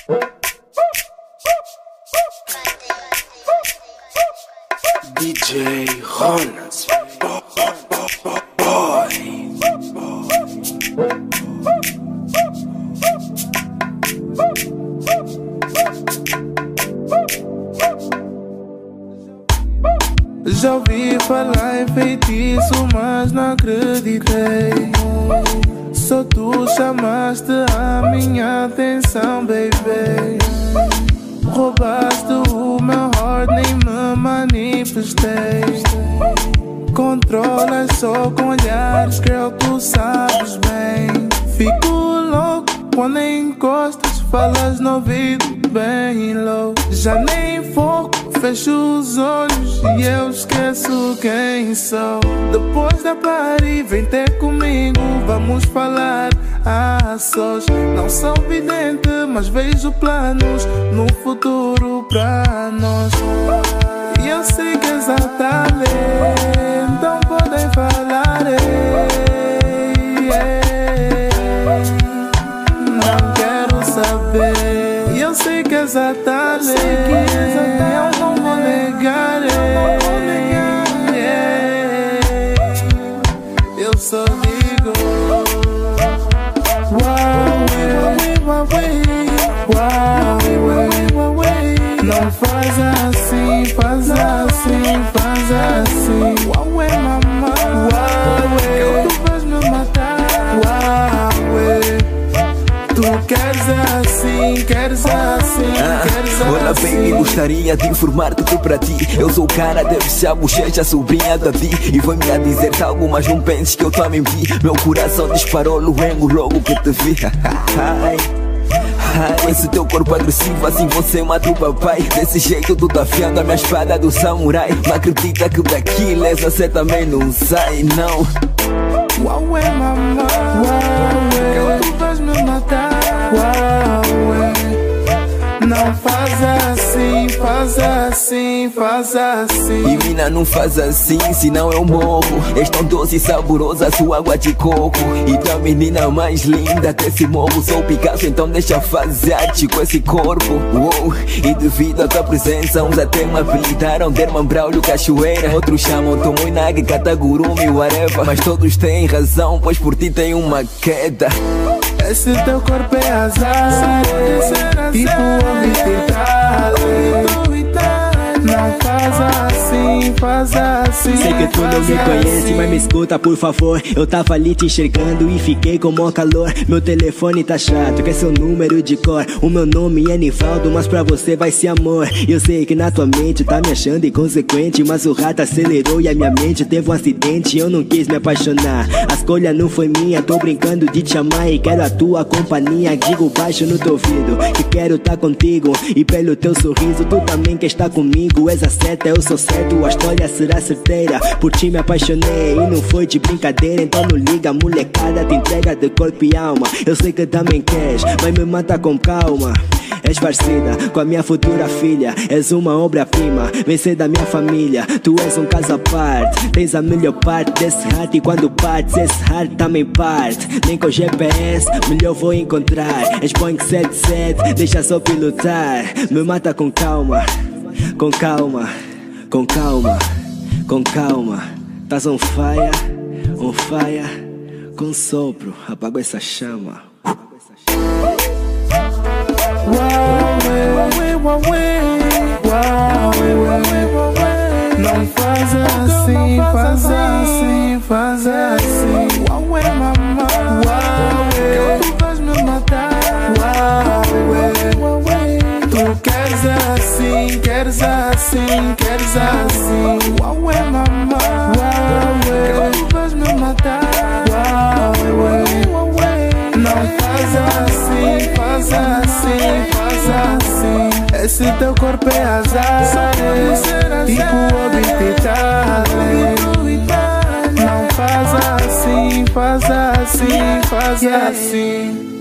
DJ Ronas Já ouvi falar em feitiço, mas não acreditei. Só tu chamaste a minha atenção, baby. Roubaste o meu heart, nem me manifestei. Controlas só com olhares, girl, tu sabes bem. Fico louco quando encostas, falas no ouvido bem low. Já nem foco, fecho os olhos e eu esqueço quem sou. Depois da party, vem ter comigo, vamos falar a sós. Não sou vidente, mas vejo planos no futuro pra nós. E eu sei que és talento, então podem falar. Não quero saber. E eu sei que és talento, eu não vou negar. Eu só digo não faz assim, faz assim, faz assim. Uauê, mamãe, uauê, tu vais me matar. Uauê, tu queres assim, queres assim, queres assim. Olá, baby, gostaria de informar-te que para ti eu sou o cara, deve ser a bochecha, sobrinha da Di. E vou-me a dizer-te algo, mas não penses que eu também vi. Meu coração disparou luengo logo que te vi. Esse teu corpo agressivo, assim você mata o papai. Desse jeito tu tá afiando a minha espada do samurai. Não acredita que daqui você também não sai, não. Uauê, mamãe, uauê, tu vais me matar. Uauê, não faz assim, faz assim, faz assim. E mina, não faz assim, senão eu morro. És tão doce e saborosa, sua água de coco. E tu a menina mais linda desse morro. Sou Picasso, então deixa fazer arte com esse corpo. Uou. E devido à tua presença, uns até me apelidaram Derman Braulio Cachoeira. Outros chamam Tomoinagi, Katagurumi, whatever. Mas todos têm razão, pois por ti tem uma queda. Esse teu corpo é azar, tipo homem não faz assim, faz assim. Sei que tu não me conhece, mas me escuta por favor. Eu tava ali te enxergando e fiquei com mó calor. Meu telefone tá chato, quer seu número de cor. O meu nome é Nivaldo, mas pra você vai ser amor. Eu sei que na tua mente tá me achando inconsequente, mas o rato acelerou e a minha mente teve um acidente. Eu não quis me apaixonar, a escolha não foi minha. Tô brincando de te chamar e quero a tua companhia. Digo baixo no teu ouvido que quero tá contigo. E pelo teu sorriso tu também quer estar comigo. És a certa, eu sou certo, a história será certeira. Por ti me apaixonei e não foi de brincadeira. Então não liga, molecada, te entrega de corpo e alma. Eu sei que também queres, mas me mata com calma. És parecida com a minha futura filha, és uma obra-prima, vem ser da minha família. Tu és um caso à parte, tens a melhor parte desse heart. E quando partes, esse heart também parte. Nem com GPS, melhor vou encontrar. És Boeing 77, deixa só pilotar. Me mata com calma, com calma, com calma, com calma. Tás on fire, com sopro, apago essa chama. Não faz assim, faz assim, faz assim. Uauê, mamãe, uauê, tu vais me matar. Uauê, tu queres assim, queres assim, queres assim. Uauê, mamãe, uauê, tu vais me matar. Uauê, não faz assim, faz assim, faz assim. Esse teu corpo é azar, tipo orbital. Não faz assim, faz assim, faz assim.